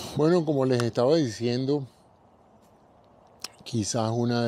Bueno, como les estaba diciendo, quizás una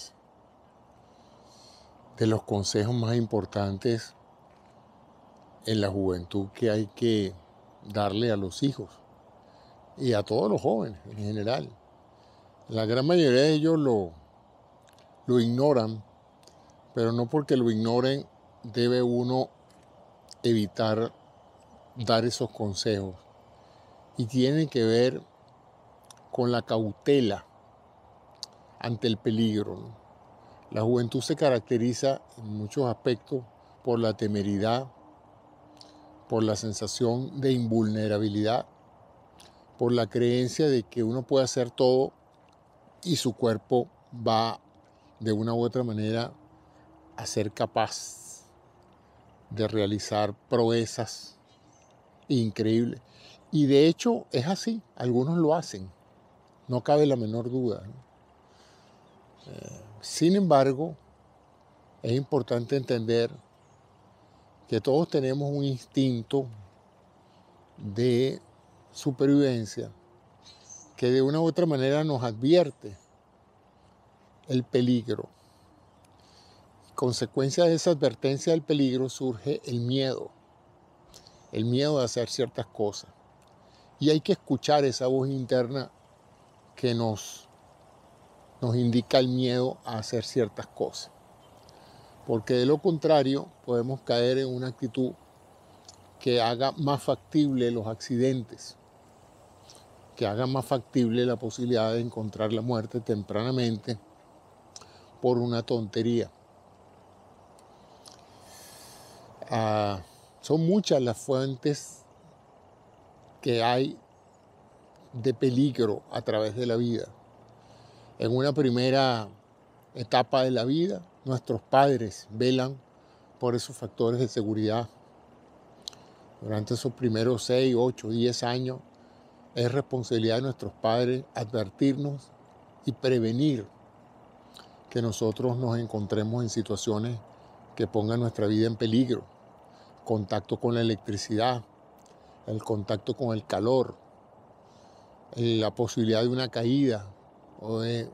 de los consejos más importantes en la juventud que hay que darle a los hijos y a todos los jóvenes en general. La gran mayoría de ellos lo ignoran, pero no porque lo ignoren debe uno evitar dar esos consejos. Y tiene que ver con la cautela ante el peligro, ¿no? La juventud se caracteriza en muchos aspectos por la temeridad, por la sensación de invulnerabilidad, por la creencia de que uno puede hacer todo y su cuerpo va de una u otra manera a ser capaz de realizar proezas increíbles. Y de hecho es así, algunos lo hacen, no cabe la menor duda, ¿no? Sin embargo, es importante entender que todos tenemos un instinto de supervivencia que de una u otra manera nos advierte el peligro. Consecuencia de esa advertencia del peligro surge el miedo de hacer ciertas cosas. Y hay que escuchar esa voz interna que nos indica el miedo a hacer ciertas cosas. Porque de lo contrario podemos caer en una actitud que haga más factible los accidentes, que haga más factible la posibilidad de encontrar la muerte tempranamente por una tontería. Son muchas las fuentes que hay de peligro a través de la vida. En una primera etapa de la vida, nuestros padres velan por esos factores de seguridad. Durante esos primeros 6, 8, 10 años, es responsabilidad de nuestros padres advertirnos y prevenir que nosotros nos encontremos en situaciones que pongan nuestra vida en peligro. Contacto con la electricidad, el contacto con el calor, la posibilidad de una caída o de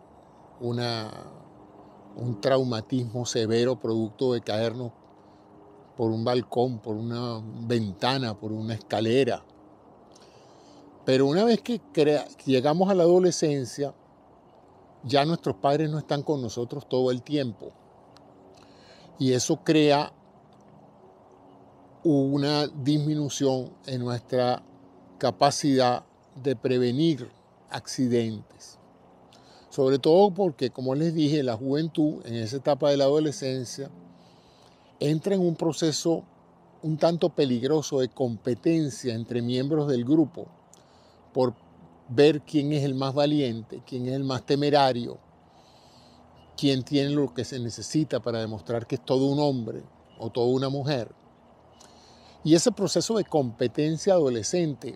un traumatismo severo producto de caernos por un balcón, por una ventana, por una escalera. Pero una vez que llegamos a la adolescencia, ya nuestros padres no están con nosotros todo el tiempo. Y eso crea una disminución en nuestra capacidad de prevenir accidentes. Sobre todo porque, como les dije, la juventud en esa etapa de la adolescencia entra en un proceso un tanto peligroso de competencia entre miembros del grupo por ver quién es el más valiente, quién es el más temerario, quién tiene lo que se necesita para demostrar que es todo un hombre o toda una mujer. Y ese proceso de competencia adolescente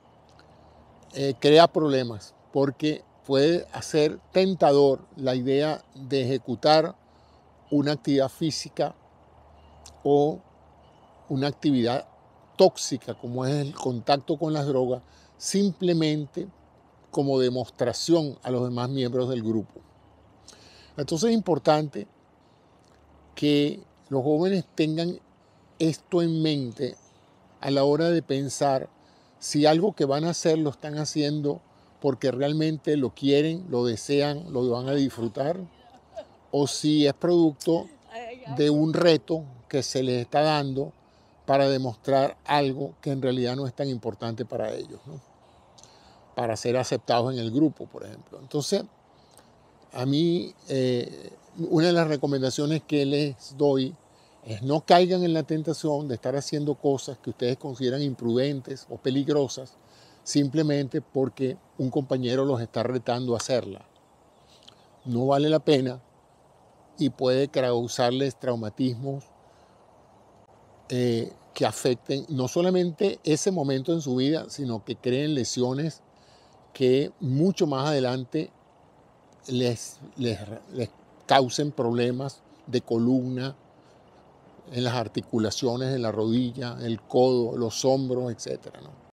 crea problemas porque puede hacer tentador la idea de ejecutar una actividad física o una actividad tóxica como es el contacto con las drogas, simplemente como demostración a los demás miembros del grupo. Entonces es importante que los jóvenes tengan esto en mente a la hora de pensar si algo que van a hacer lo están haciendo porque realmente lo quieren, lo desean, lo van a disfrutar, o si es producto de un reto que se les está dando para demostrar algo que en realidad no es tan importante para ellos, ¿no? Para ser aceptados en el grupo, por ejemplo. Entonces, a mí, una de las recomendaciones que les doy es no caigan en la tentación de estar haciendo cosas que ustedes consideran imprudentes o peligrosas simplemente porque un compañero los está retando a hacerla. No vale la pena y puede causarles traumatismos que afecten no solamente ese momento en su vida, sino que creen lesiones que mucho más adelante les causen problemas de columna, en las articulaciones, en la rodilla, el codo, los hombros, etc., ¿no?